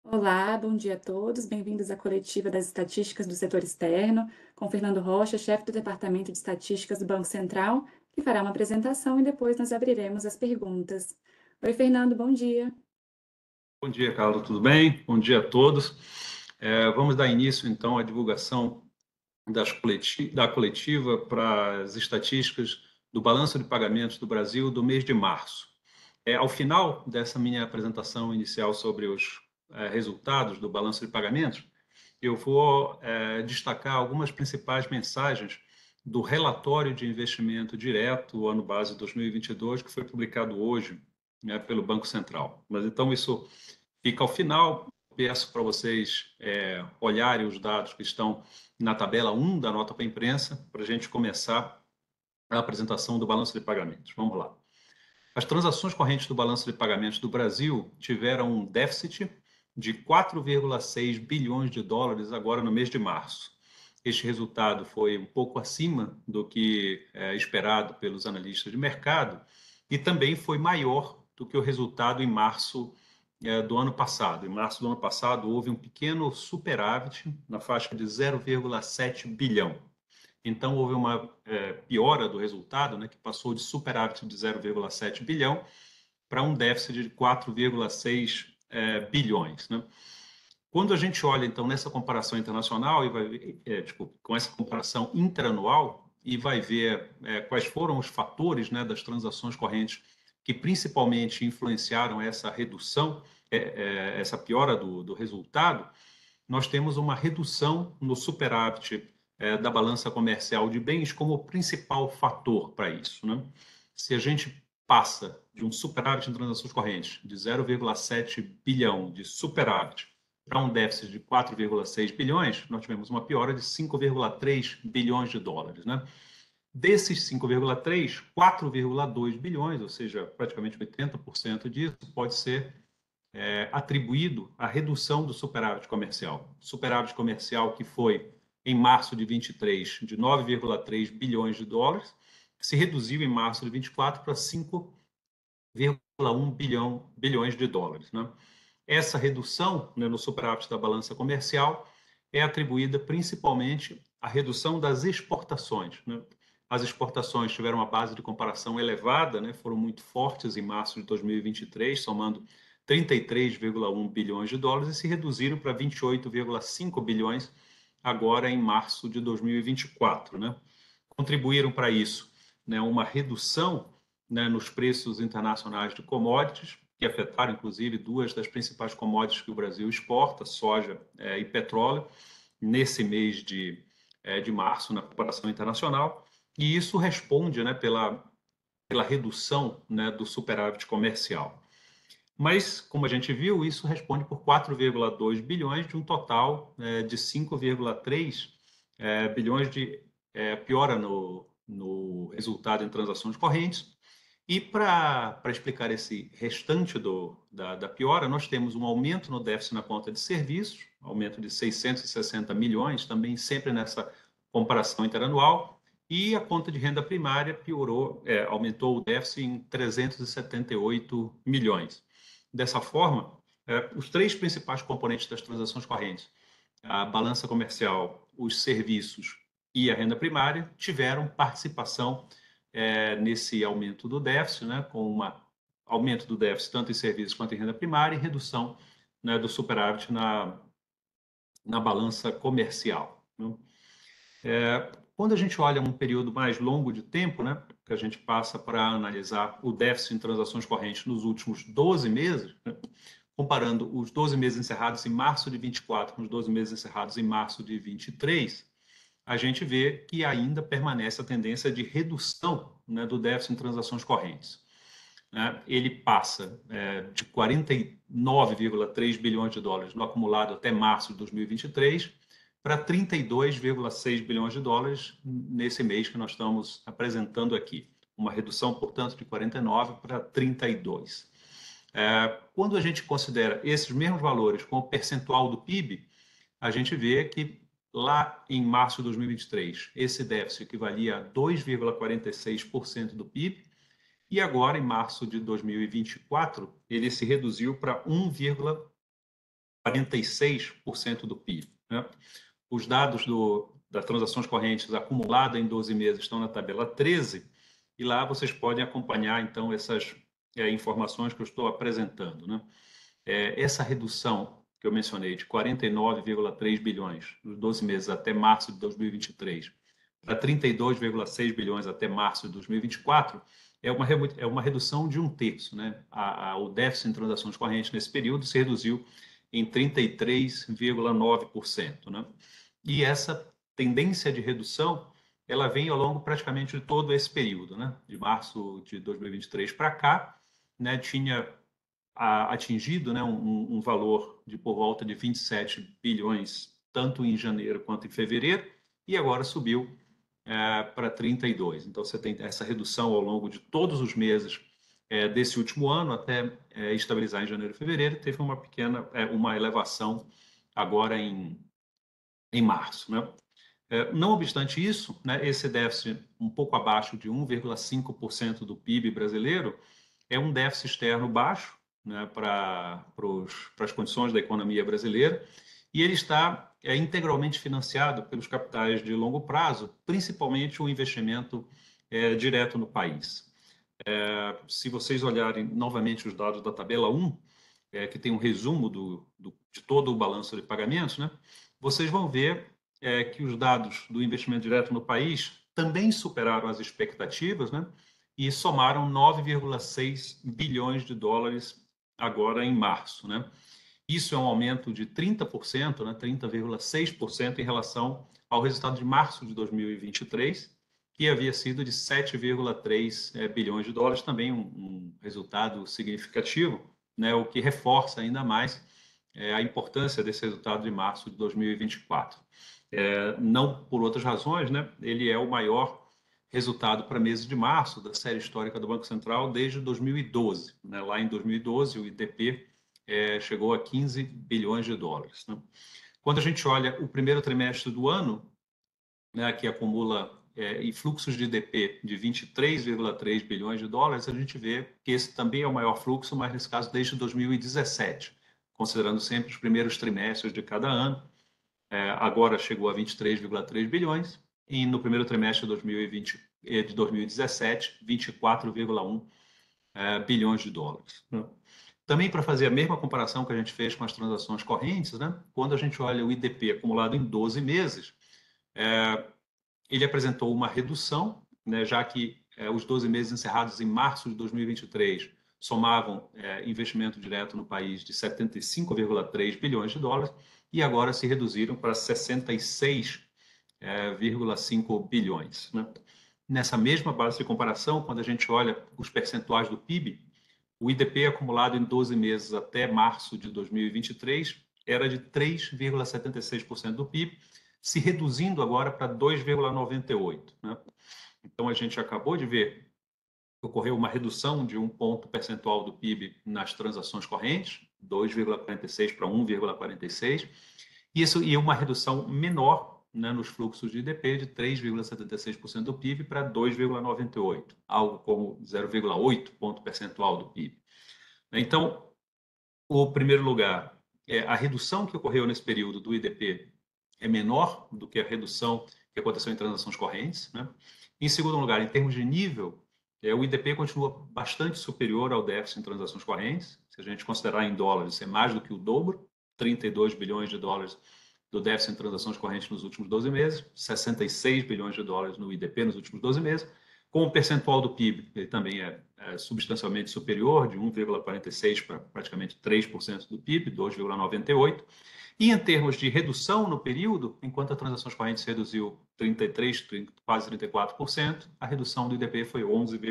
Olá, bom dia a todos. Bem-vindos à coletiva das estatísticas do setor externo, com Fernando Rocha, chefe do Departamento de Estatísticas do Banco Central, que fará uma apresentação e depois nós abriremos as perguntas. Oi, Fernando, bom dia. Bom dia, Carlos, tudo bem? Bom dia a todos. Vamos dar início, então, à divulgação da coletiva para as estatísticas do balanço de pagamentos do Brasil do mês de março. Ao final dessa minha apresentação inicial sobre os resultados do balanço de pagamentos, eu vou destacar algumas principais mensagens do relatório de investimento direto, ano base 2022, que foi publicado hoje, né, pelo Banco Central. Mas então isso fica ao final. Peço para vocês olharem os dados que estão na tabela 1 da nota para a imprensa, para a gente começar a apresentação do balanço de pagamentos. Vamos lá. As transações correntes do balanço de pagamentos do Brasil tiveram um déficit de 4,6 bilhões de dólares agora no mês de março. Este resultado foi um pouco acima do que é esperado pelos analistas de mercado e também foi maior do que o resultado em março do ano passado. Em março do ano passado, houve um pequeno superávit na faixa de 0,7 bilhão. Então, houve uma piora do resultado, né, que passou de superávit de 0,7 bilhão para um déficit de 4,6 bilhões. Né? Quando a gente olha, então, nessa comparação internacional, e vai, com essa comparação interanual, e vai ver quais foram os fatores, né, das transações correntes que principalmente influenciaram essa redução, essa piora do resultado, nós temos uma redução no superávit da balança comercial de bens como principal fator para isso. Né? Se a gente passa de um superávit em transações correntes de 0,7 bilhão de superávit para um déficit de 4,6 bilhões, nós tivemos uma piora de 5,3 bilhões de dólares. Né? Desses 5,3, 4,2 bilhões, ou seja, praticamente 80% disso, pode ser atribuído à redução do superávit comercial. Superávit comercial que foi, em março de 23, de 9,3 bilhões de dólares, se reduziu em março de 24 para 5,1 bilhões de dólares. Né? Essa redução, né, no superávit da balança comercial é atribuída principalmente à redução das exportações. Né? As exportações tiveram uma base de comparação elevada, né, foram muito fortes em março de 2023, somando 33,1 bilhões de dólares e se reduziram para 28,5 bilhões agora em março de 2024. Né? Contribuíram para isso, né, uma redução, né, nos preços internacionais de commodities, que afetaram, inclusive, duas das principais commodities que o Brasil exporta, soja e petróleo, nesse mês de março, na comparação internacional. E isso responde, né, pela redução, né, do superávit comercial. Mas, como a gente viu, isso responde por 4,2 bilhões de um total de 5,3 bilhões de piora no resultado em transações correntes. E para explicar esse restante da piora, nós temos um aumento no déficit na conta de serviços, aumento de 660 milhões, também sempre nessa comparação interanual, e a conta de renda primária piorou, aumentou o déficit em 378 milhões. Dessa forma, os três principais componentes das transações correntes, a balança comercial, os serviços e a renda primária, tiveram participação nesse aumento do déficit, né, com um aumento do déficit tanto em serviços quanto em renda primária e redução, né, do superávit na balança comercial. Né? Quando a gente olha um período mais longo de tempo, né, que a gente passa para analisar o déficit em transações correntes nos últimos 12 meses, né, comparando os 12 meses encerrados em março de 24 com os 12 meses encerrados em março de 23, a gente vê que ainda permanece a tendência de redução, né, do déficit em transações correntes. Né? Ele passa de 49,3 bilhões de dólares no acumulado até março de 2023 para 32,6 bilhões de dólares nesse mês que nós estamos apresentando aqui. Uma redução, portanto, de 49 para 32. Quando a gente considera esses mesmos valores com o percentual do PIB, a gente vê que lá em março de 2023, esse déficit equivalia a 2,46% do PIB, e agora, em março de 2024, ele se reduziu para 1,46%. 46% do PIB, né? Os dados das transações correntes acumuladas em 12 meses estão na tabela 13, e lá vocês podem acompanhar, então, essas informações que eu estou apresentando, né? Essa redução que eu mencionei, de 49,3 bilhões nos 12 meses até março de 2023, para 32,6 bilhões até março de 2024, é uma redução de 1/3, né? O déficit em transações correntes nesse período se reduziu em 33,9%, né? E essa tendência de redução, ela vem ao longo praticamente de todo esse período, né? De março de 2023 para cá, né? Tinha atingido, né, um valor de por volta de 27 bilhões, tanto em janeiro quanto em fevereiro, e agora subiu para 32. Então, você tem essa redução ao longo de todos os meses desse último ano, até estabilizar em janeiro e fevereiro, teve uma elevação agora em março, né? Não obstante isso, né, esse déficit um pouco abaixo de 1,5% do PIB brasileiro é um déficit externo baixo, né, para as condições da economia brasileira, e ele está integralmente financiado pelos capitais de longo prazo, principalmente o investimento direto no país. Se vocês olharem novamente os dados da tabela 1, que tem um resumo de todo o balanço de pagamentos, né, vocês vão ver que os dados do investimento direto no país também superaram as expectativas, né, e somaram 9,6 bilhões de dólares agora em março, né? Isso é um aumento de 30%, né, 30,6% em relação ao resultado de março de 2023, que havia sido de 7,3 bilhões de dólares, também um resultado significativo, né, o que reforça ainda mais a importância desse resultado de março de 2024. Não por outras razões, né, ele é o maior resultado para meses de março da série histórica do Banco Central desde 2012. Né? Lá em 2012, o IDP chegou a 15 bilhões de dólares. Né? Quando a gente olha o primeiro trimestre do ano, né, que acumula em fluxos de IDP de 23,3 bilhões de dólares, a gente vê que esse também é o maior fluxo, mas nesse caso desde 2017, considerando sempre os primeiros trimestres de cada ano. Agora chegou a 23,3 bilhões, e no primeiro trimestre de 2017, 24,1 bilhões de dólares. Né? Também para fazer a mesma comparação que a gente fez com as transações correntes, né? Quando a gente olha o IDP acumulado em 12 meses, ele apresentou uma redução, né? Já que os 12 meses encerrados em março de 2023 somavam investimento direto no país de 75,3 bilhões de dólares, e agora se reduziram para 66,5 bilhões. Né? Nessa mesma base de comparação, quando a gente olha os percentuais do PIB, o IDP acumulado em 12 meses até março de 2023 era de 3,76% do PIB, se reduzindo agora para 2,98%. Né? Então, a gente acabou de ver que ocorreu uma redução de 1 ponto percentual do PIB nas transações correntes, 2,46 para 1,46, e uma redução menor, né, nos fluxos de IDP de 3,76% do PIB para 2,98%, algo como 0,8 ponto percentual do PIB. Então, o primeiro lugar, a redução que ocorreu nesse período do IDP é menor do que a redução que aconteceu em transações correntes. Né? Em segundo lugar, em termos de nível, o IDP continua bastante superior ao déficit em transações correntes. Se a gente considerar em dólares, é mais do que o dobro, 32 bilhões de dólares do déficit em transações correntes nos últimos 12 meses, 66 bilhões de dólares no IDP nos últimos 12 meses. Com o percentual do PIB, ele também é substancialmente superior, de 1,46% para praticamente 3% do PIB, 2,98%. E em termos de redução no período, enquanto as transações correntes reduziu 33%, quase 34%, a redução do IDP foi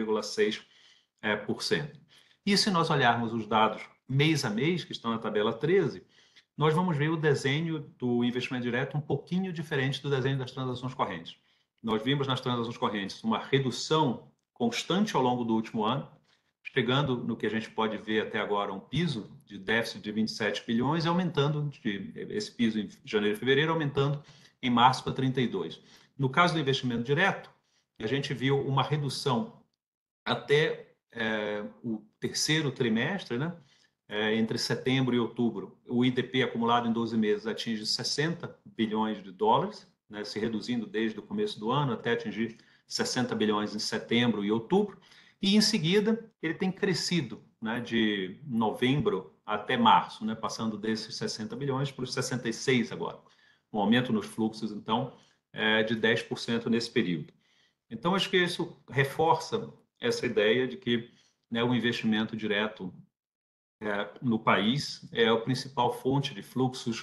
11,6%. E se nós olharmos os dados mês a mês, que estão na tabela 13, nós vamos ver o desenho do investimento direto um pouquinho diferente do desenho das transações correntes. Nós vimos nas transações correntes uma redução constante ao longo do último ano, chegando no que a gente pode ver até agora um piso de déficit de 27 bilhões, e aumentando esse piso em janeiro e fevereiro, aumentando em março para 32. No caso do investimento direto, a gente viu uma redução até o terceiro trimestre, né, entre setembro e outubro, o IDP acumulado em 12 meses atinge 60 bilhões de dólares, né, se reduzindo desde o começo do ano até atingir 60 bilhões em setembro e outubro, e em seguida ele tem crescido, né, de novembro até março, né, passando desses 60 bilhões para os 66 agora, um aumento nos fluxos, então, de 10% nesse período. Então, acho que isso reforça essa ideia de que, né, o investimento direto no país é a principal fonte de fluxos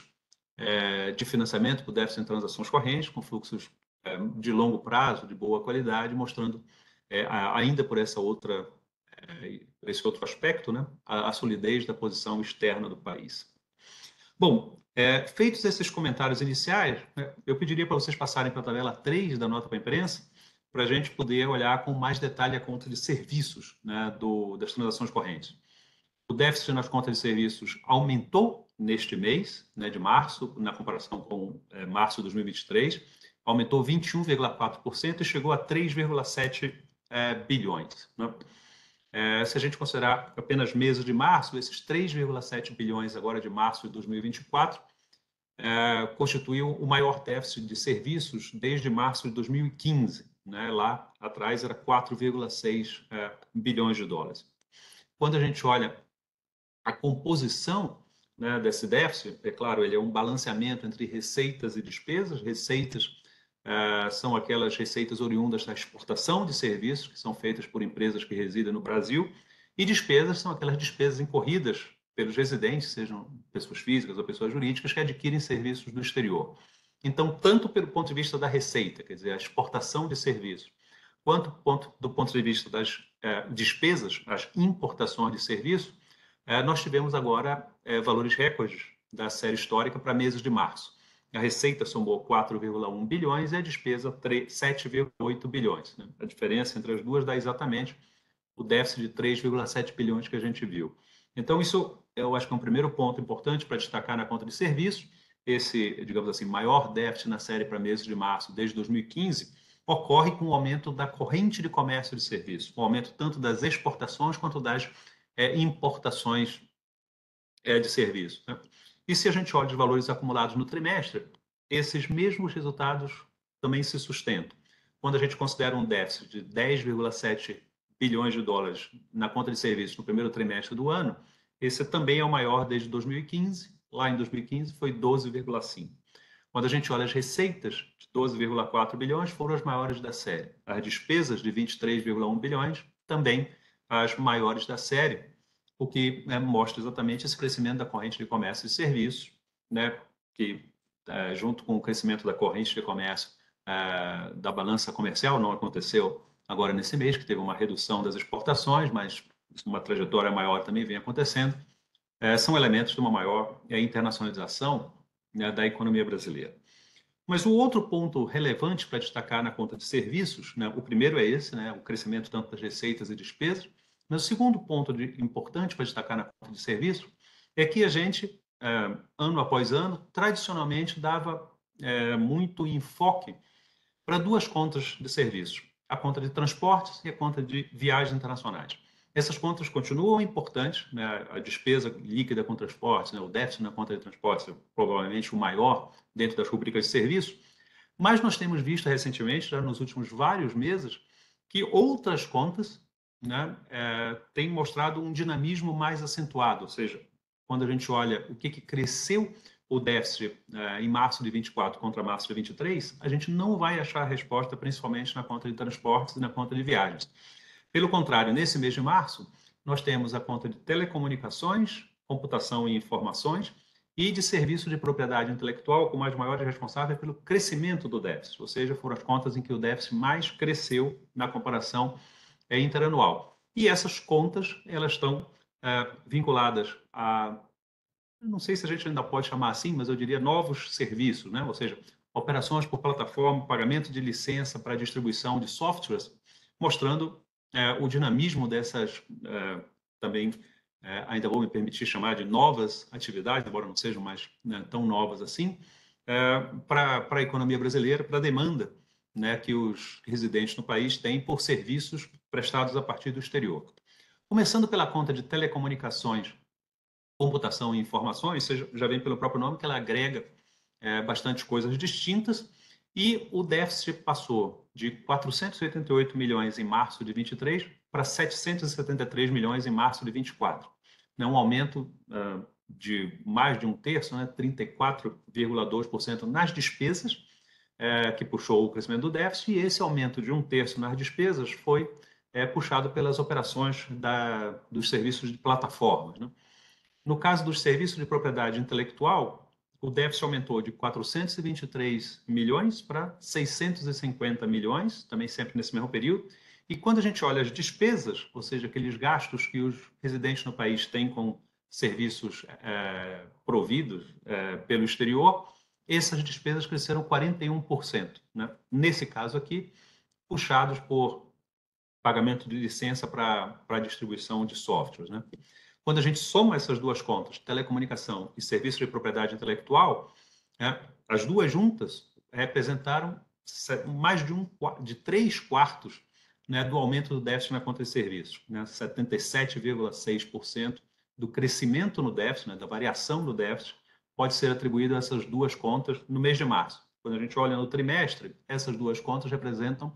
de financiamento por déficit em transações correntes, com fluxos de longo prazo, de boa qualidade, mostrando ainda por essa outra, por esse outro aspecto, né, a solidez da posição externa do país. Bom, feitos esses comentários iniciais, né, eu pediria para vocês passarem para a tabela 3 da nota para a imprensa, para a gente poder olhar com mais detalhe a conta de serviços, né, das transações correntes. O déficit nas contas de serviços aumentou neste mês, né, de março, na comparação com março de 2023, aumentou 21,4% e chegou a 3,7 bilhões. Né? Se a gente considerar apenas meses de março, esses 3,7 bilhões agora de março de 2024 constituiu o maior déficit de serviços desde março de 2015. Né? Lá atrás era 4,6 bilhões de dólares. Quando a gente olha a composição, né, desse déficit, é claro, ele é um balanceamento entre receitas e despesas. Receitas são aquelas receitas oriundas da exportação de serviços que são feitas por empresas que residem no Brasil, e despesas são aquelas despesas incorridas pelos residentes, sejam pessoas físicas ou pessoas jurídicas, que adquirem serviços do exterior. Então, tanto pelo ponto de vista da receita, quer dizer, a exportação de serviços, quanto do ponto de vista das despesas, as importações de serviços, nós tivemos agora valores recordes da série histórica para meses de março. A receita somou 4,1 bilhões e a despesa 7,8 bilhões. Né? A diferença entre as duas dá exatamente o déficit de 3,7 bilhões que a gente viu. Então, isso eu acho que é um primeiro ponto importante para destacar na conta de serviços. Esse, digamos assim, maior déficit na série para meses de março desde 2015 ocorre com o aumento da corrente de comércio de serviços, o aumento tanto das exportações quanto das importações de serviços. Né? E se a gente olha os valores acumulados no trimestre, esses mesmos resultados também se sustentam. Quando a gente considera um déficit de 10,7 bilhões de dólares na conta de serviços no primeiro trimestre do ano, esse também é o maior desde 2015. Lá em 2015 foi 12,5. Quando a gente olha as receitas de 12,4 bilhões, foram as maiores da série. As despesas de 23,1 bilhões, também as maiores da série, o que mostra exatamente esse crescimento da corrente de comércio e serviços, né, que junto com o crescimento da corrente de comércio da balança comercial, não aconteceu agora nesse mês, que teve uma redução das exportações, mas uma trajetória maior também vem acontecendo, são elementos de uma maior internacionalização, né, da economia brasileira. Mas o outro ponto relevante para destacar na conta de serviços, né, o primeiro é esse, né, o crescimento tanto das receitas e despesas, mas o segundo ponto importante para destacar na conta de serviços é que a gente, ano após ano, tradicionalmente dava muito enfoque para duas contas de serviços, a conta de transportes e a conta de viagens internacionais. Essas contas continuam importantes, né? A despesa líquida com transportes, né? O déficit na conta de transportes é provavelmente o maior dentro das rubricas de serviços, mas nós temos visto recentemente, já nos últimos vários meses, que outras contas, né, têm mostrado um dinamismo mais acentuado, ou seja, quando a gente olha o que cresceu o déficit em março de 24 contra março de 23, a gente não vai achar a resposta principalmente na conta de transportes e na conta de viagens. Pelo contrário, nesse mês de março, nós temos a conta de telecomunicações, computação e informações e de serviço de propriedade intelectual, como as maiores responsáveis pelo crescimento do déficit, ou seja, foram as contas em que o déficit mais cresceu na comparação interanual. E essas contas, elas estão vinculadas a, não sei se a gente ainda pode chamar assim, mas eu diria novos serviços, né? Ou seja, operações por plataforma, pagamento de licença para distribuição de softwares, mostrando o dinamismo dessas, também, ainda vou me permitir chamar de novas atividades, embora não sejam mais, né, tão novas assim, para a economia brasileira, para a demanda, né, que os residentes no país têm por serviços prestados a partir do exterior. Começando pela conta de telecomunicações computação e informações, você já vem pelo próprio nome que ela agrega bastante coisas distintas, e o déficit passou de 488 milhões em março de 23 para 773 milhões em março de 24. Um aumento de mais de um terço, 34,2% nas despesas, que puxou o crescimento do déficit, e esse aumento de um terço nas despesas foi puxado pelas operações dos serviços de plataformas. No caso dos serviços de propriedade intelectual, o déficit aumentou de 423 milhões para 650 milhões, também sempre nesse mesmo período. E quando a gente olha as despesas, ou seja, aqueles gastos que os residentes no país têm com serviços providos pelo exterior, essas despesas cresceram 41%. Nesse caso aqui, puxados por pagamento de licença para distribuição de softwares. Quando a gente soma essas duas contas, telecomunicação e serviço de propriedade intelectual, as duas juntas representaram mais de 3/4 do aumento do déficit na conta de serviços, 77,6% do crescimento no déficit, da variação do déficit, pode ser atribuído a essas duas contas no mês de março. Quando a gente olha no trimestre, essas duas contas representam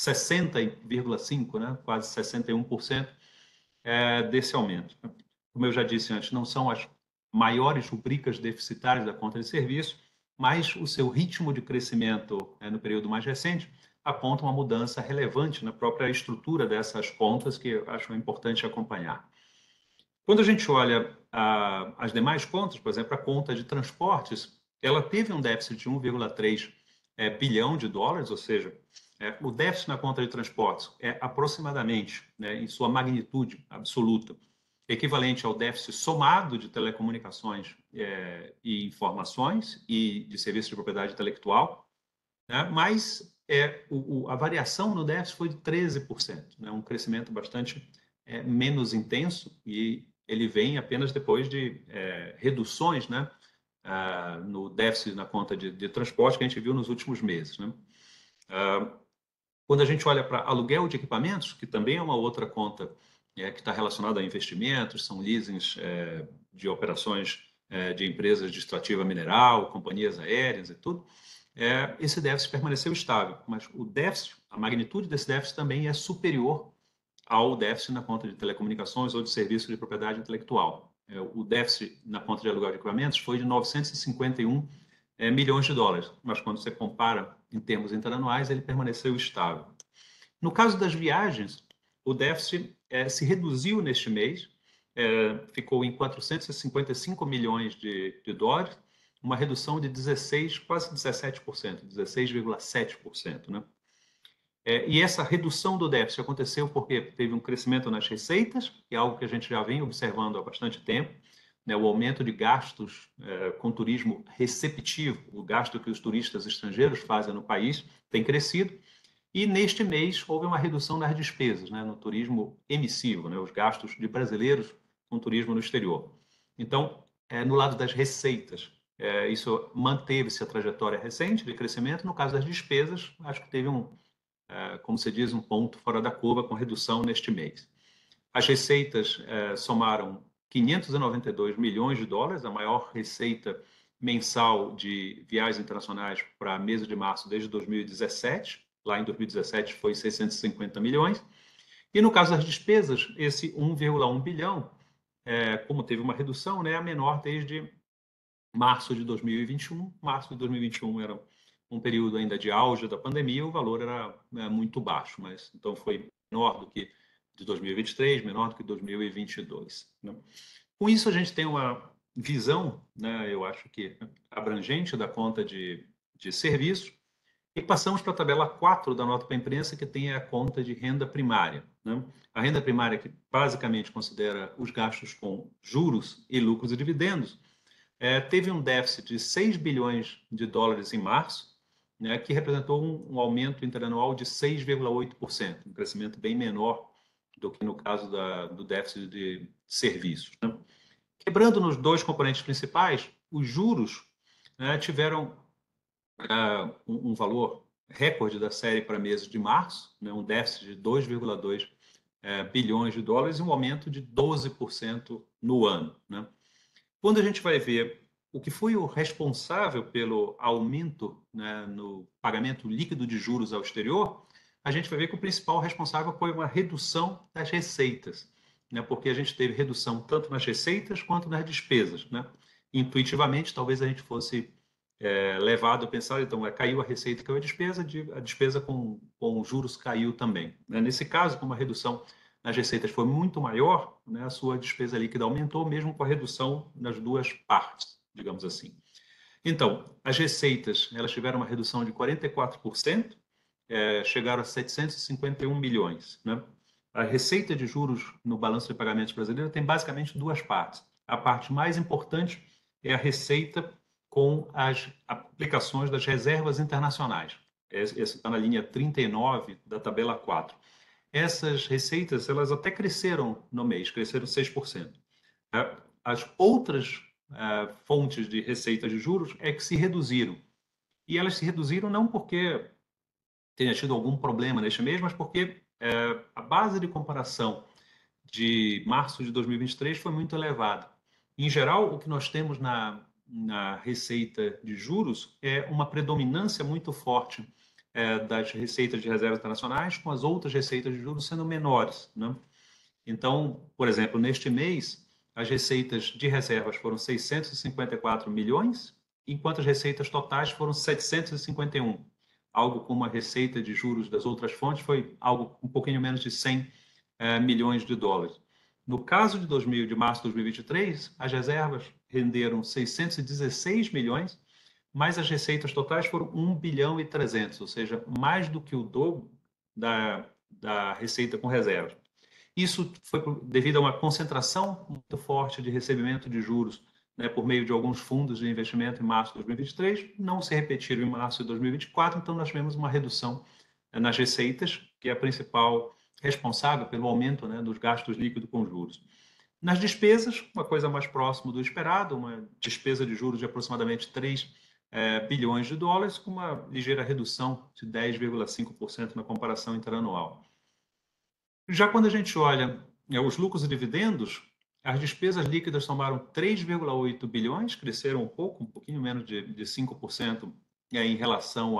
60,5%, quase 61% desse aumento. Como eu já disse antes, não são as maiores rubricas deficitárias da conta de serviço, mas o seu ritmo de crescimento no período mais recente aponta uma mudança relevante na própria estrutura dessas contas, que eu acho importante acompanhar. Quando a gente olha as demais contas, por exemplo, a conta de transportes, ela teve um déficit de 1,3 bilhão de dólares, ou seja, o déficit na conta de transportes é aproximadamente, em sua magnitude absoluta, equivalente ao déficit somado de telecomunicações e informações e de serviços de propriedade intelectual, mas a variação no déficit foi de 13%, um crescimento bastante menos intenso, e ele vem apenas depois de reduções no déficit na conta de transporte que a gente viu nos últimos meses. Quando a gente olha para aluguel de equipamentos, que também é uma outra conta que está relacionada a investimentos, são leasings de operações de empresas de extrativa mineral, companhias aéreas e tudo, esse déficit permaneceu estável, mas o déficit, a magnitude desse déficit também é superior ao déficit na conta de telecomunicações ou de serviço de propriedade intelectual. O déficit na conta de aluguel de equipamentos foi de 951 milhões de dólares, mas quando você compara em termos interanuais, ele permaneceu estável. No caso das viagens, o déficit se reduziu neste mês, ficou em 455 milhões de dólares, uma redução de 16, quase 17%, 16,7%. E essa redução do déficit aconteceu porque teve um crescimento nas receitas, que é algo que a gente já vem observando há bastante tempo, o aumento de gastos com turismo receptivo, o gasto que os turistas estrangeiros fazem no país tem crescido, e neste mês houve uma redução nas despesas, no turismo emissivo, os gastos de brasileiros com turismo no exterior. Então, no lado das receitas, isso manteve-se a trajetória recente de crescimento. No caso das despesas, acho que teve como se diz, um ponto fora da curva com redução neste mês. As receitas somaram 592 milhões de dólares, a maior receita mensal de viagens internacionais para mês de março desde 2017. Lá em 2017 foi 650 milhões. E no caso das despesas, esse 1,1 bilhão, como teve uma redução, a menor desde março de 2021. Março de 2021 era um período ainda de auge da pandemia, o valor era muito baixo, mas então foi menor do que de 2023, menor do que 2022. Com isso, a gente tem uma visão, eu acho que abrangente da conta de serviços, e passamos para a tabela 4 da nota para a imprensa, que tem a conta de renda primária. A renda primária, que basicamente considera os gastos com juros e lucros e dividendos, teve um déficit de 6 bilhões de dólares em março, que representou um aumento interanual de 6,8%, um crescimento bem menor do que no caso do déficit de serviços. Quebrando nos dois componentes principais, os juros tiveram um valor recorde da série para meses de março, um déficit de 2,2 bilhões de dólares e um aumento de 12% no ano. Quando a gente vai ver o que foi o responsável pelo aumento, né, no pagamento líquido de juros ao exterior, a gente vai ver que o principal responsável foi uma redução das receitas, né, porque a gente teve redução tanto nas receitas quanto nas despesas, né? Intuitivamente, talvez a gente fosse levado a pensar, então, caiu a receita, caiu a despesa com juros caiu também, né? Nesse caso, como a redução nas receitas foi muito maior, né, a sua despesa líquida aumentou, mesmo com a redução nas duas partes, digamos assim. Então, as receitas, elas tiveram uma redução de 44%, chegaram a 751 milhões, né? A receita de juros no balanço de pagamentos brasileiro tem basicamente duas partes. A parte mais importante é a receita com as aplicações das reservas internacionais. Esse está na linha 39 da tabela 4. Essas receitas, elas até cresceram no mês, cresceram 6%. As outras fontes de receita de juros é que se reduziram. E elas se reduziram não porque tenha tido algum problema neste mês, mas porque a base de comparação de março de 2023 foi muito elevada. Em geral, o que nós temos na receita de juros é uma predominância muito forte das receitas de reservas internacionais, com as outras receitas de juros sendo menores, né? Então, por exemplo, neste mês, as receitas de reservas foram 654 milhões, enquanto as receitas totais foram 751. Algo como a receita de juros das outras fontes foi algo um pouquinho menos de 100 milhões de dólares. No caso de março de 2023, as reservas renderam 616 milhões, mas as receitas totais foram 1 bilhão e 300, ou seja, mais do que o dobro da receita com reservas. Isso foi devido a uma concentração muito forte de recebimento de juros, né, por meio de alguns fundos de investimento em março de 2023, não se repetiram em março de 2024, então nós tivemos uma redução nas receitas, que é a principal responsável pelo aumento, né, dos gastos líquidos com juros. Nas despesas, uma coisa mais próxima do esperado, uma despesa de juros de aproximadamente 3 bilhões de dólares, com uma ligeira redução de 10,5% na comparação interanual. Já quando a gente olha os lucros e dividendos, as despesas líquidas somaram 3,8 bilhões, cresceram um pouco, um pouquinho menos de 5% em relação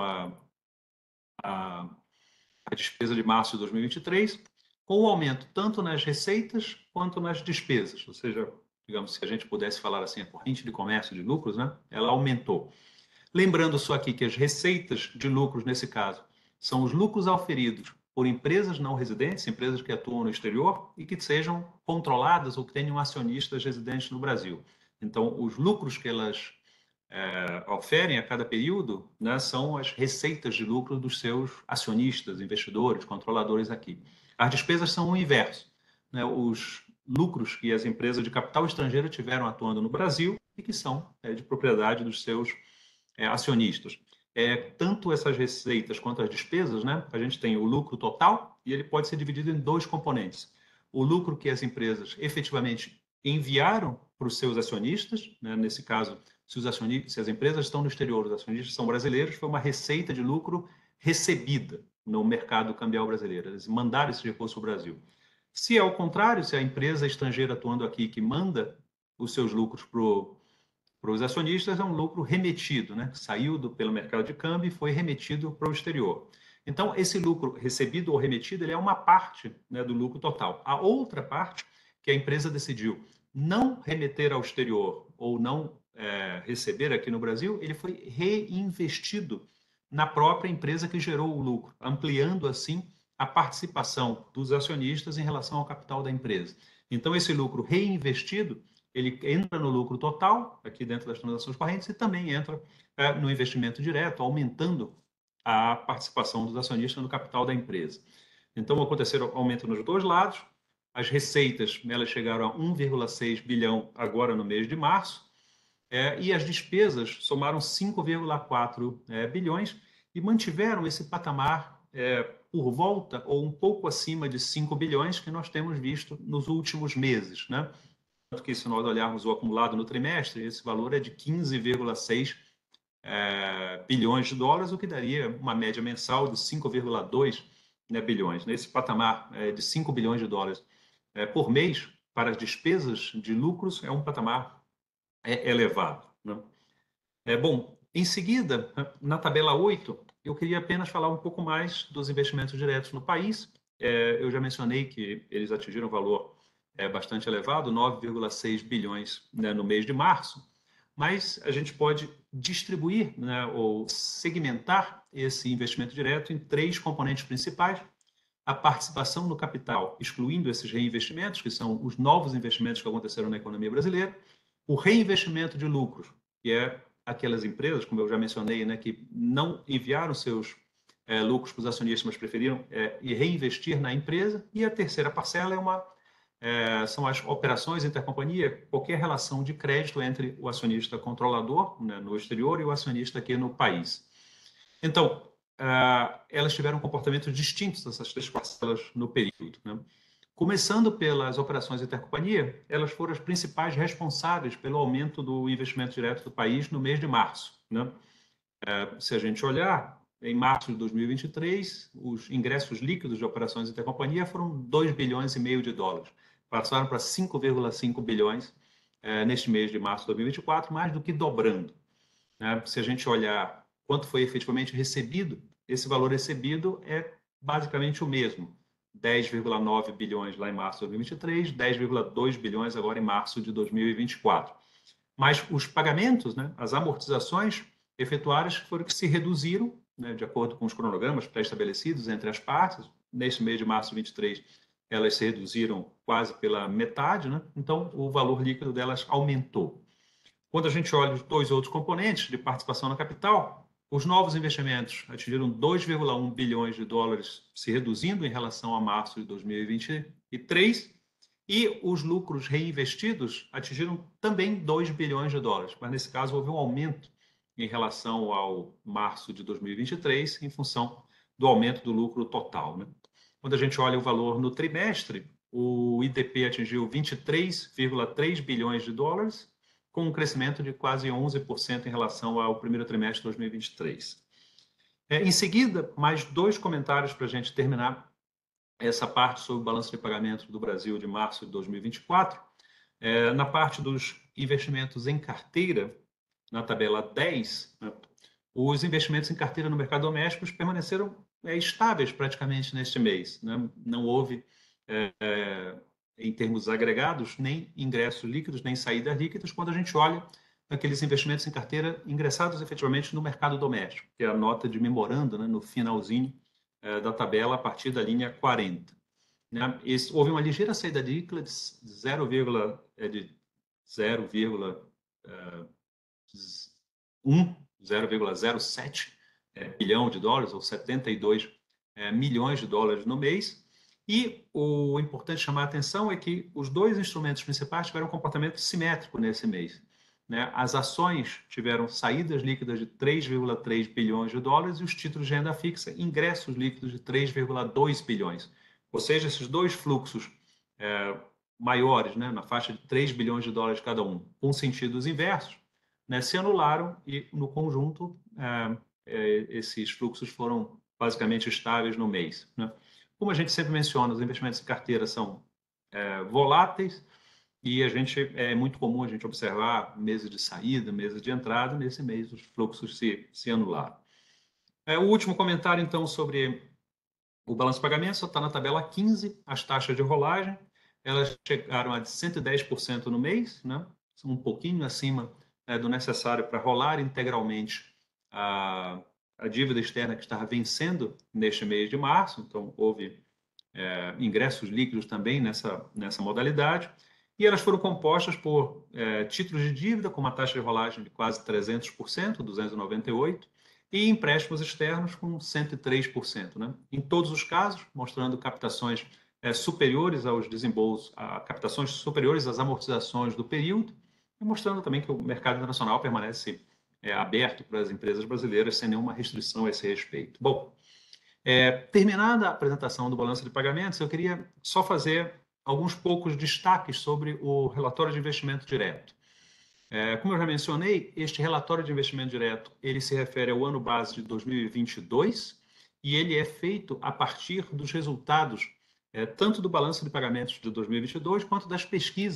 à despesa de março de 2023, com um aumento tanto nas receitas quanto nas despesas. Ou seja, digamos, se a gente pudesse falar assim, a corrente de comércio de lucros, né, ela aumentou. Lembrando só aqui que as receitas de lucros, nesse caso, são os lucros auferidos por empresas não residentes, empresas que atuam no exterior e que sejam controladas ou que tenham acionistas residentes no Brasil. Então, os lucros que elas oferem a cada período, né, são as receitas de lucro dos seus acionistas, investidores, controladores aqui. As despesas são o inverso, né, os lucros que as empresas de capital estrangeiro tiveram atuando no Brasil e que são de propriedade dos seus acionistas. Tanto essas receitas quanto as despesas, né, a gente tem o lucro total e ele pode ser dividido em dois componentes. O lucro que as empresas efetivamente enviaram para os seus acionistas, né, nesse caso, se as empresas estão no exterior, os acionistas são brasileiros, foi uma receita de lucro recebida no mercado cambial brasileiro. Eles mandaram esse recurso para o Brasil. Se é o contrário, se a empresa estrangeira atuando aqui que manda os seus lucros para os acionistas, é um lucro remetido, né? Saiu pelo mercado de câmbio e foi remetido para o exterior. Então, esse lucro recebido ou remetido, ele é uma parte, né, do lucro total. A outra parte, que a empresa decidiu não remeter ao exterior ou não receber aqui no Brasil, ele foi reinvestido na própria empresa que gerou o lucro, ampliando assim a participação dos acionistas em relação ao capital da empresa. Então, esse lucro reinvestido, ele entra no lucro total, aqui dentro das transações correntes, e também entra no investimento direto, aumentando a participação dos acionistas no capital da empresa. Então, aconteceram aumento nos dois lados. As receitas, elas chegaram a 1,6 bilhão agora no mês de março, e as despesas somaram 5,4 bilhões e mantiveram esse patamar por volta ou um pouco acima de 5 bilhões que nós temos visto nos últimos meses, né? Tanto que, se nós olharmos o acumulado no trimestre, esse valor é de 15,6 bilhões de dólares, o que daria uma média mensal de 5,2 bilhões. Nesse patamar de 5 bilhões de dólares por mês, para as despesas de lucros, é um patamar é elevado, né? Bom, em seguida, na tabela 8, eu queria apenas falar um pouco mais dos investimentos diretos no país. Eu já mencionei que eles atingiram um valor bastante elevado, 9,6 bilhões, né, no mês de março, mas a gente pode distribuir, né, ou segmentar esse investimento direto em três componentes principais: a participação no capital, excluindo esses reinvestimentos, que são os novos investimentos que aconteceram na economia brasileira; o reinvestimento de lucros, que é aquelas empresas, como eu já mencionei, né, que não enviaram seus lucros para os acionistas, mas preferiram reinvestir na empresa; e a terceira parcela são as operações intercompanhia, qualquer relação de crédito entre o acionista controlador, né, no exterior, e o acionista aqui no país. Então, elas tiveram comportamentos distintos, essas três parcelas, no período, né? Começando pelas operações intercompanhia, elas foram as principais responsáveis pelo aumento do investimento direto do país no mês de março, né? Se a gente olhar, em março de 2023, os ingressos líquidos de operações intercompanhia foram 2 bilhões e meio de dólares. Passaram para 5,5 bilhões neste mês de março de 2024, mais do que dobrando, né? Se a gente olhar quanto foi efetivamente recebido, esse valor recebido é basicamente o mesmo: 10,9 bilhões lá em março de 2023, 10,2 bilhões agora em março de 2024. Mas os pagamentos, né, as amortizações efetuadas, foram que se reduziram, né, de acordo com os cronogramas pré-estabelecidos entre as partes. Neste mês de março de 2023, elas se reduziram quase pela metade, né? Então, o valor líquido delas aumentou. Quando a gente olha os dois outros componentes de participação na capital, os novos investimentos atingiram 2,1 bilhões de dólares, se reduzindo em relação a março de 2023, e os lucros reinvestidos atingiram também 2 bilhões de dólares, mas nesse caso houve um aumento em relação ao março de 2023, em função do aumento do lucro total, né? Quando a gente olha o valor no trimestre, o IDP atingiu 23,3 bilhões de dólares, com um crescimento de quase 11% em relação ao primeiro trimestre de 2023. Em seguida, mais dois comentários para a gente terminar essa parte sobre o balanço de pagamento do Brasil de março de 2024. Na parte dos investimentos em carteira, na tabela 10, né, os investimentos em carteira no mercado doméstico permaneceram estáveis praticamente neste mês, né? Não houve, em termos agregados, nem ingressos líquidos, nem saídas líquidas, quando a gente olha aqueles investimentos em carteira ingressados efetivamente no mercado doméstico, que é a nota de memorando, né, no finalzinho da tabela, a partir da linha 40. Né? Houve uma ligeira saída líquida de 0,07 bilhão de dólares, ou 72 milhões de dólares no mês. E o importante chamar a atenção é que os dois instrumentos principais tiveram um comportamento simétrico nesse mês, né? As ações tiveram saídas líquidas de 3,3 bilhões de dólares e os títulos de renda fixa, ingressos líquidos de 3,2 bilhões. Ou seja, esses dois fluxos maiores, né, na faixa de 3 bilhões de dólares cada um, com sentidos inversos, né, se anularam, e no conjunto esses fluxos foram basicamente estáveis no mês, né? Como a gente sempre menciona, os investimentos em carteira são voláteis, e é muito comum a gente observar meses de saída, meses de entrada. Nesse mês os fluxos se anularam. O último comentário, então, sobre o balanço de pagamento está na tabela 15, as taxas de rolagem. Elas chegaram a 110% no mês, né? São um pouquinho acima do necessário para rolar integralmente a dívida externa que estava vencendo neste mês de março. Então, houve ingressos líquidos também nessa modalidade. E elas foram compostas por títulos de dívida com uma taxa de rolagem de quase 300%, 298%, e empréstimos externos com 103%, né? Em todos os casos, mostrando captações superiores aos desembolsos, captações superiores às amortizações do período, e mostrando também que o mercado internacional permanece aberto para as empresas brasileiras sem nenhuma restrição a esse respeito. Bom, terminada a apresentação do balanço de pagamentos, eu queria só fazer alguns poucos destaques sobre o relatório de investimento direto. Como eu já mencionei, este relatório de investimento direto, ele se refere ao ano base de 2022, e ele é feito a partir dos resultados tanto do balanço de pagamentos de 2022 quanto das pesquisas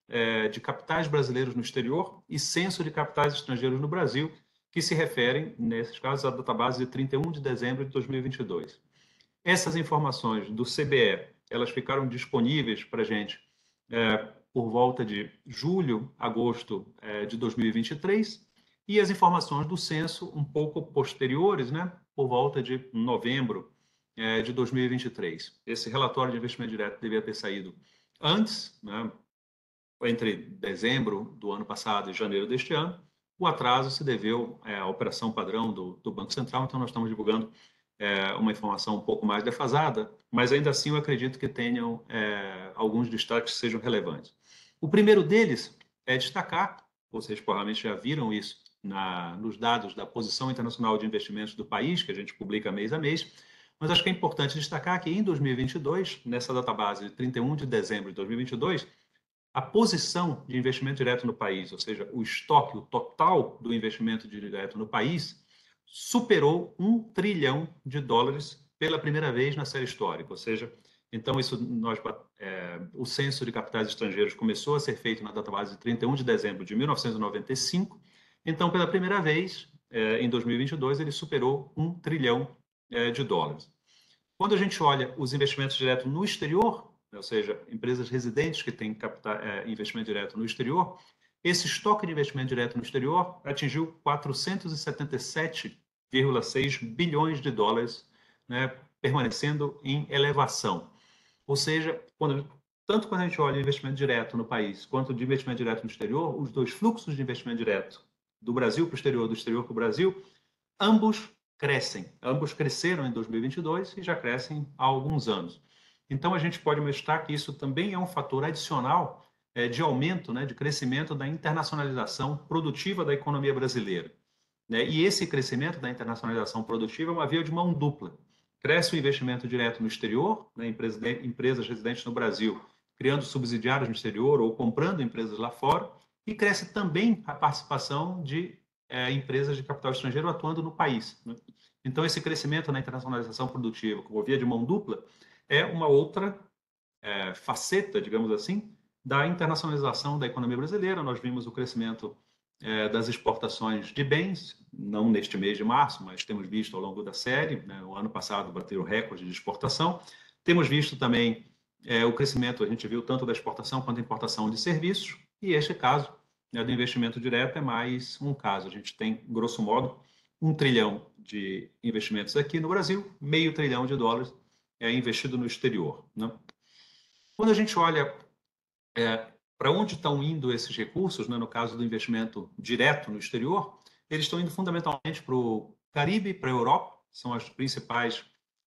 de capitais brasileiros no exterior e censo de capitais estrangeiros no Brasil, que se referem, nesses casos, à database de 31 de dezembro de 2022. Essas informações do CBE, elas ficaram disponíveis para a gente por volta de julho, agosto de 2023, e as informações do censo um pouco posteriores, né, por volta de novembro de 2023. Esse relatório de investimento direto devia ter saído antes, né, entre dezembro do ano passado e janeiro deste ano. O atraso se deveu à operação padrão do Banco Central, então nós estamos divulgando uma informação um pouco mais defasada, mas ainda assim eu acredito que tenham alguns destaques que sejam relevantes. O primeiro deles é destacar, vocês provavelmente já viram isso nos dados da Posição Internacional de Investimentos do país, que a gente publica mês a mês, mas acho que é importante destacar que em 2022, nessa database de 31 de dezembro de 2022, a posição de investimento direto no país, ou seja, o estoque, o total do investimento direto no país, superou $1 trilhão pela primeira vez na série histórica. Ou seja, então o censo de capitais estrangeiros começou a ser feito na database de 31 de dezembro de 1995. Então, pela primeira vez, em 2022, ele superou $1 trilhão. Quando a gente olha os investimentos diretos no exterior, ou seja, empresas residentes que têm investimento direto no exterior, esse estoque de investimento direto no exterior atingiu $477,6 bilhões, né, permanecendo em elevação. Ou seja, tanto quando a gente olha o investimento direto no país quanto de investimento direto no exterior, os dois fluxos de investimento direto do Brasil para o exterior, do exterior para o Brasil, ambos crescem. Ambos cresceram em 2022 e já crescem há alguns anos. Então, a gente pode mostrar que isso também é um fator adicional de aumento, né, de crescimento da internacionalização produtiva da economia brasileira. Né? E esse crescimento da internacionalização produtiva é uma via de mão dupla. Cresce o investimento direto no exterior, né, empresas residentes no Brasil criando subsidiários no exterior ou comprando empresas lá fora, e cresce também a participação de empresas de capital estrangeiro atuando no país. Né? Então, esse crescimento na internacionalização produtiva, como via de mão dupla, é uma outra faceta, digamos assim, da internacionalização da economia brasileira. Nós vimos o crescimento das exportações de bens, não neste mês de março, mas temos visto ao longo da série, né, o ano passado bateu o recorde de exportação. Temos visto também o crescimento, a gente viu tanto da exportação quanto da importação de serviços, e este caso do investimento direto é mais um caso. A gente tem, grosso modo, $1 trilhão de investimentos aqui no Brasil, $0,5 trilhão investido no exterior. Né? Quando a gente olha para onde estão indo esses recursos, né, no caso do investimento direto no exterior, eles estão indo fundamentalmente para o Caribe, para a Europa, são os principais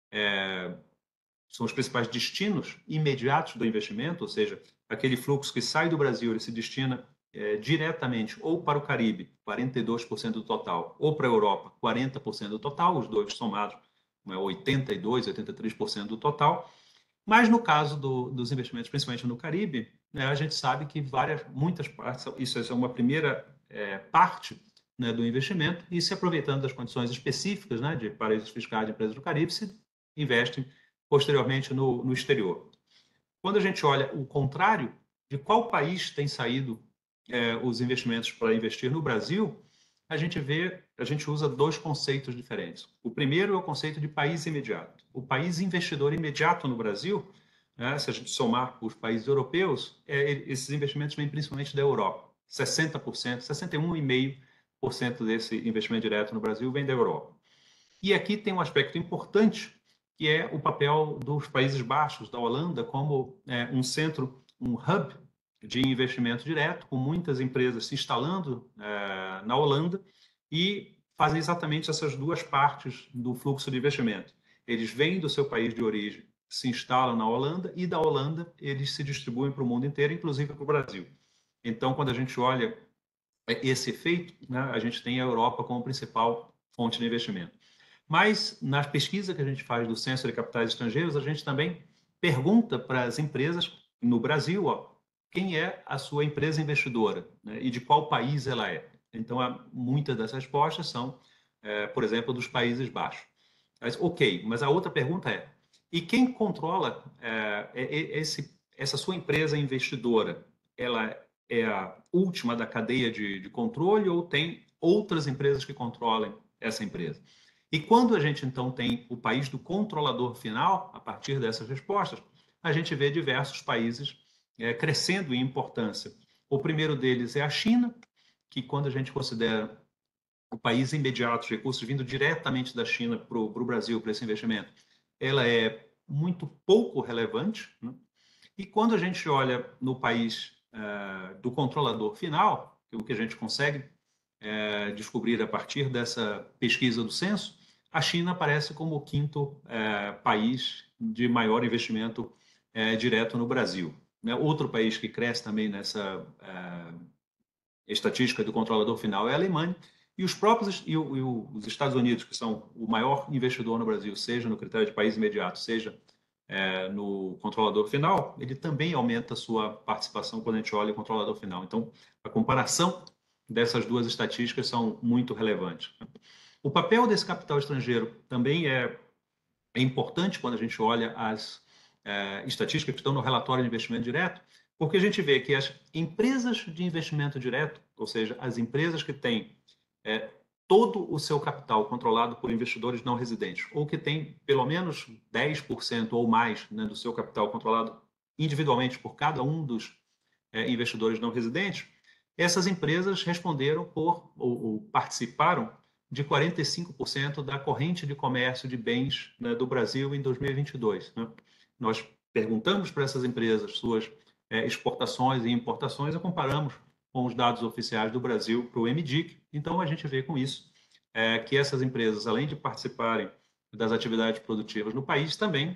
destinos imediatos do investimento, ou seja, aquele fluxo que sai do Brasil, ele se destina diretamente ou para o Caribe, 42% do total, ou para a Europa, 40% do total, os dois somados, 82%, 83% do total. Mas no caso dos investimentos, principalmente no Caribe, né, a gente sabe que muitas partes, isso é uma primeira parte, né, do investimento, e se aproveitando das condições específicas, né, de paraísos fiscais de empresas do Caribe, se investem posteriormente no exterior. Quando a gente olha o contrário, de qual país tem saído os investimentos para investir no Brasil, a gente usa dois conceitos diferentes. O primeiro é o conceito de país imediato. O país investidor imediato no Brasil, né, se a gente somar os países europeus, esses investimentos vêm principalmente da Europa. 60%, 61,5% desse investimento direto no Brasil vem da Europa. E aqui tem um aspecto importante, que é o papel dos Países Baixos, da Holanda, como um centro, um hub de investimento direto, com muitas empresas se instalando na Holanda e fazem exatamente essas duas partes do fluxo de investimento. Eles vêm do seu país de origem, se instalam na Holanda e da Holanda eles se distribuem para o mundo inteiro, inclusive para o Brasil. Então, quando a gente olha esse efeito, né, a gente tem a Europa como principal fonte de investimento. Mas, na pesquisa que a gente faz do Censo de Capitais Estrangeiros, a gente também pergunta para as empresas no Brasil, quem é a sua empresa investidora, né, e de qual país ela é. Então, muitas das respostas são, por exemplo, dos Países Baixos. Mas, ok, mas a outra pergunta é, e quem controla essa sua empresa investidora? Ela é a última da cadeia de controle ou tem outras empresas que controlem essa empresa? E quando a gente, então, tem o país do controlador final, a partir dessas respostas, a gente vê diversos países crescendo em importância. O primeiro deles é a China, que quando a gente considera o país imediato, os recursos vindo diretamente da China para o Brasil, para esse investimento, ela é muito pouco relevante, né? E quando a gente olha no país do controlador final, o que a gente consegue descobrir a partir dessa pesquisa do censo, a China aparece como o quinto país de maior investimento direto no Brasil. Né? Outro país que cresce também nessa estatística do controlador final é a Alemanha, e os próprios os Estados Unidos, que são o maior investidor no Brasil, seja no critério de país imediato, seja no controlador final, ele também aumenta a sua participação quando a gente olha o controlador final. Então, a comparação dessas duas estatísticas são muito relevantes. O papel desse capital estrangeiro também é importante quando a gente olha as estatísticas que estão no relatório de investimento direto, porque a gente vê que as empresas de investimento direto, ou seja, as empresas que têm todo o seu capital controlado por investidores não residentes, ou que têm pelo menos 10% ou mais, né, do seu capital controlado individualmente por cada um dos investidores não residentes, essas empresas responderam por ou participaram de 45% da corrente de comércio de bens, né, do Brasil em 2022. Né? Nós perguntamos para essas empresas suas exportações e importações e comparamos com os dados oficiais do Brasil para o MDIC. Então, a gente vê com isso que essas empresas, além de participarem das atividades produtivas no país, também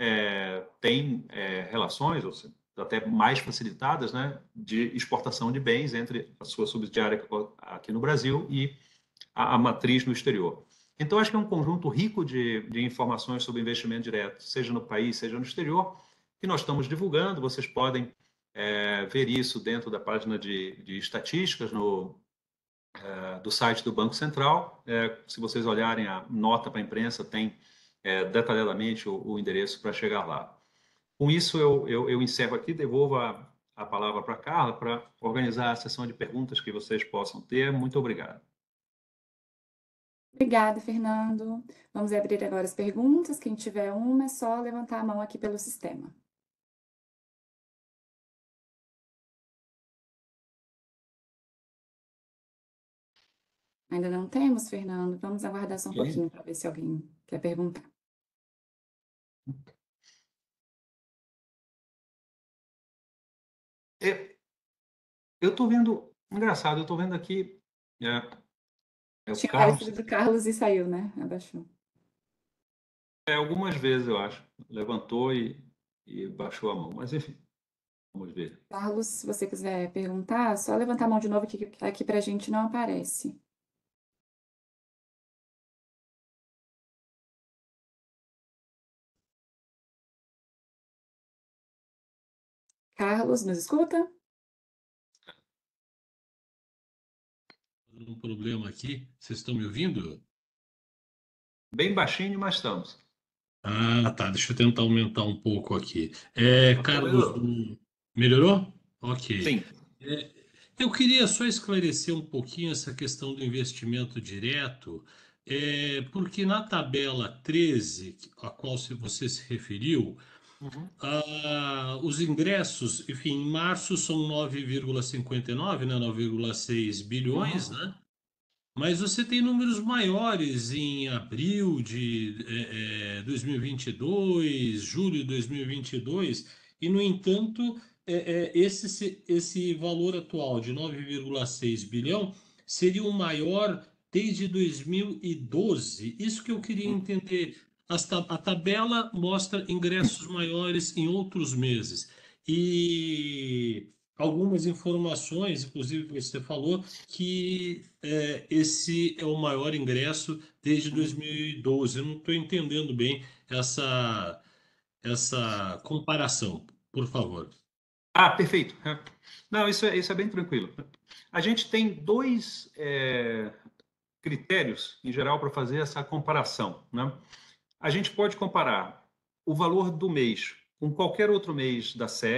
têm relações, ou seja, até mais facilitadas, né, de exportação de bens entre a sua subsidiária aqui no Brasil e a matriz no exterior. Então, acho que é um conjunto rico de informações sobre investimento direto, seja no país, seja no exterior, que nós estamos divulgando. Vocês podem ver isso dentro da página de estatísticas do site do Banco Central. Se vocês olharem a nota para a imprensa, tem detalhadamente o endereço para chegar lá. Com isso, eu encerro aqui, devolvo a palavra para a Carla para organizar a sessão de perguntas que vocês possam ter. Muito obrigado. Obrigada, Fernando. Vamos abrir agora as perguntas. Quem tiver uma, é só levantar a mão aqui pelo sistema. Ainda não temos, Fernando? Vamos aguardar só um pouquinho para ver se alguém quer perguntar. Eu estou vendo, engraçado, eu estou vendo aqui, o Tinha Carlos, aparecido do Carlos e saiu, né? Abaixou. algumas vezes, eu acho, levantou e baixou a mão, mas enfim, vamos ver. Carlos, se você quiser perguntar, só levantar a mão de novo que aqui para a gente não aparece. Carlos, nos escuta? Um problema aqui. Vocês estão me ouvindo? Bem baixinho, mas estamos. Ah, tá. Deixa eu tentar aumentar um pouco aqui. Carlos, Melhorou? melhorou? Ok. Sim. É, eu queria só esclarecer um pouquinho essa questão do investimento direto, porque na tabela 13, a qual você se referiu, Uhum. os ingressos, enfim, em março são 9,59, né, 9,6 bilhões, Uhum. né? Mas você tem números maiores em abril de 2022, julho de 2022, e, no entanto, esse valor atual de 9,6 bilhão seria o maior desde 2012. Isso que eu queria entender. A tabela mostra ingressos maiores em outros meses. E algumas informações, inclusive que você falou, que esse é o maior ingresso desde Uhum. 2012. Eu não estou entendendo bem essa comparação, por favor. Ah, perfeito. Não, isso é bem tranquilo. A gente tem dois critérios, em geral, para fazer essa comparação, né? A gente pode comparar o valor do mês com qualquer outro mês da série,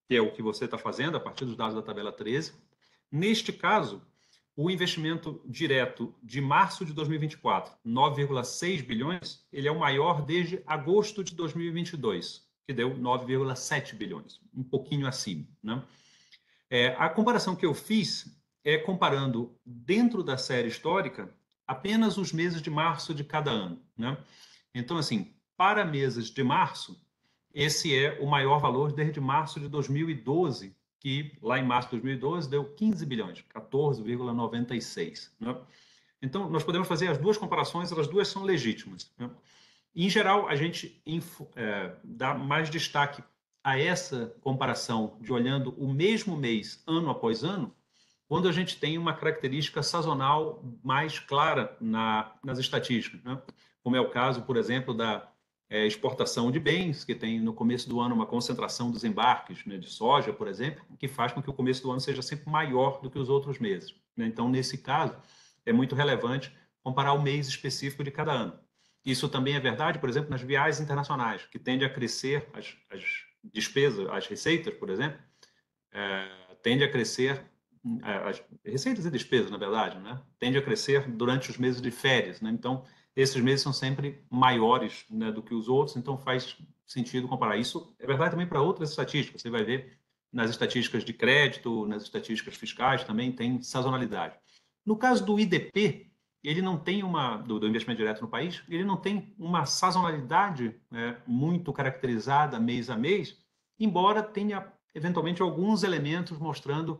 que é o que você está fazendo a partir dos dados da tabela 13. Neste caso, o investimento direto de março de 2024, 9,6 bilhões, ele é o maior desde agosto de 2022, que deu 9,7 bilhões, um pouquinho acima, né? A comparação que eu fiz é comparando dentro da série histórica apenas os meses de março de cada ano, né? Então, assim, para meses de março, esse é o maior valor desde março de 2012, que lá em março de 2012 deu 15 bilhões, 14,96, né? Então, nós podemos fazer as duas comparações, elas duas são legítimas, né? Em geral, a gente dá mais destaque a essa comparação de olhando o mesmo mês, ano após ano, quando a gente tem uma característica sazonal mais clara nas estatísticas, né? Como é o caso, por exemplo, da exportação de bens, que tem no começo do ano uma concentração dos embarques, né, de soja, por exemplo, que faz com que o começo do ano seja sempre maior do que os outros meses, né? Então, nesse caso, é muito relevante comparar o mês específico de cada ano. Isso também é verdade, por exemplo, nas viagens internacionais, que tende a crescer as despesas, as receitas, por exemplo, tende a crescer, as receitas e despesas, na verdade, né? Tende a crescer durante os meses de férias, né? Então, esses meses são sempre maiores, né, do que os outros, então faz sentido comparar. Isso é verdade também para outras estatísticas. Você vai ver nas estatísticas de crédito, nas estatísticas fiscais também tem sazonalidade. No caso do IDP, ele não tem do investimento direto no país, ele não tem uma sazonalidade muito caracterizada mês a mês, embora tenha eventualmente alguns elementos mostrando,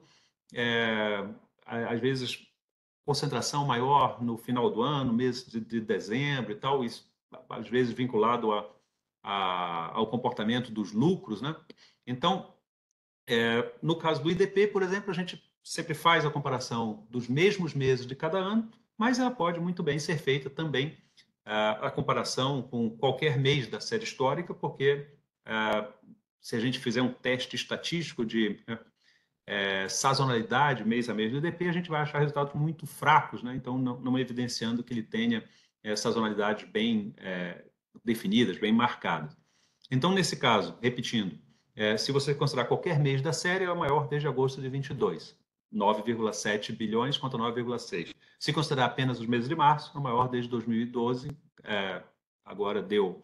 às vezes, concentração maior no final do ano, mês de dezembro e tal, isso às vezes vinculado ao comportamento dos lucros, né? Então, no caso do IDP, por exemplo, a gente sempre faz a comparação dos mesmos meses de cada ano, mas ela pode muito bem ser feita também a comparação com qualquer mês da série histórica, porque se a gente fizer um teste estatístico de sazonalidade mês a mês do IDP, a gente vai achar resultados muito fracos, né? Então, não evidenciando que ele tenha sazonalidades bem definidas, bem marcadas. Então, nesse caso, repetindo, se você considerar qualquer mês da série, é o maior desde agosto de 22, 9,7 bilhões contra 9,6. Se considerar apenas os meses de março, é o maior desde 2012, agora deu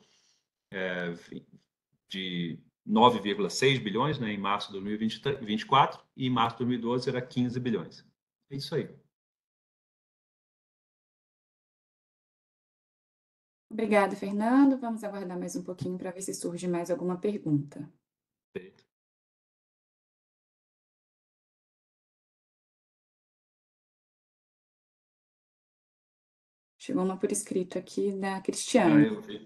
de 9,6 bilhões, né, em março de 2024, e em março de 2012 era 15 bilhões. É isso aí. Obrigada, Fernando. Vamos aguardar mais um pouquinho para ver se surge mais alguma pergunta. Perfeito. Chegou uma por escrito aqui da Cristiane. Eu vi.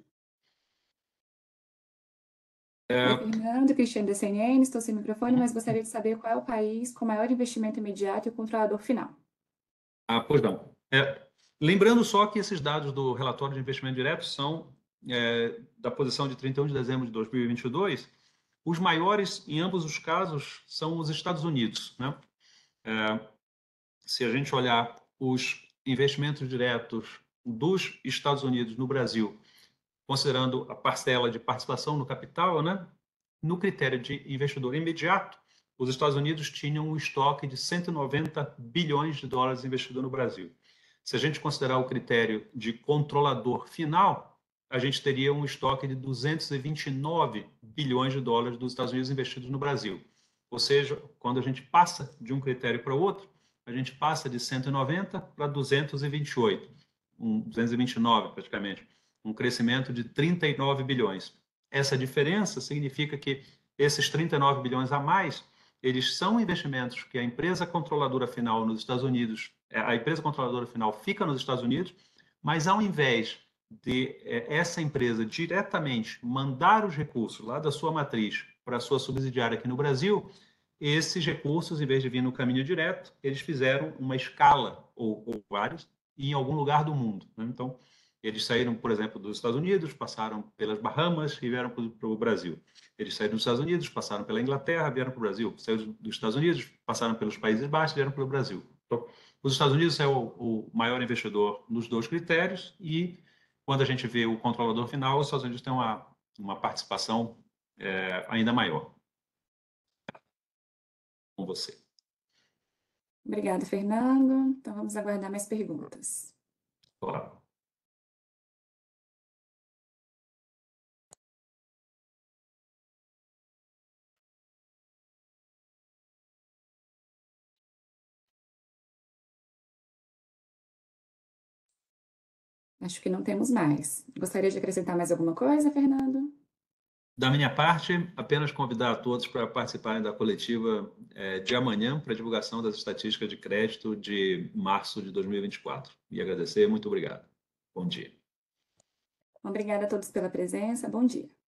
Oi, Fernando, Cristiane da CNN, estou sem microfone, mas gostaria de saber qual é o país com maior investimento imediato e o controlador final. Pois não. Lembrando só que esses dados do relatório de investimento direto são da posição de 31 de dezembro de 2022. Os maiores, em ambos os casos, são os Estados Unidos, né? Se a gente olhar os investimentos diretos dos Estados Unidos no Brasil, considerando a parcela de participação no capital, né? No critério de investidor imediato, os Estados Unidos tinham um estoque de 190 bilhões de dólares investido no Brasil. Se a gente considerar o critério de controlador final, a gente teria um estoque de 229 bilhões de dólares dos Estados Unidos investidos no Brasil. Ou seja, quando a gente passa de um critério para o outro, a gente passa de 190 para 228, 229 praticamente, um crescimento de 39 bilhões. Essa diferença significa que esses 39 bilhões a mais, eles são investimentos que a empresa controladora final nos Estados Unidos, a empresa controladora final fica nos Estados Unidos, mas ao invés de essa empresa diretamente mandar os recursos lá da sua matriz para a sua subsidiária aqui no Brasil, esses recursos, em vez de vir no caminho direto, eles fizeram uma escala, ou vários, em algum lugar do mundo, né? Então, eles saíram, por exemplo, dos Estados Unidos, passaram pelas Bahamas e vieram para o Brasil. Eles saíram dos Estados Unidos, passaram pela Inglaterra, vieram para o Brasil. Saíram dos Estados Unidos, passaram pelos Países Baixos, vieram para o Brasil. Então, os Estados Unidos é o maior investidor nos dois critérios e, quando a gente vê o controlador final, os Estados Unidos têm uma participação ainda maior. com você. Obrigada, Fernando. Então, vamos aguardar mais perguntas. Claro. Acho que não temos mais. Gostaria de acrescentar mais alguma coisa, Fernando? Da minha parte, apenas convidar a todos para participarem da coletiva de amanhã para a divulgação das estatísticas de crédito de março de 2024. E agradecer, muito obrigado. Bom dia. Obrigada a todos pela presença. Bom dia.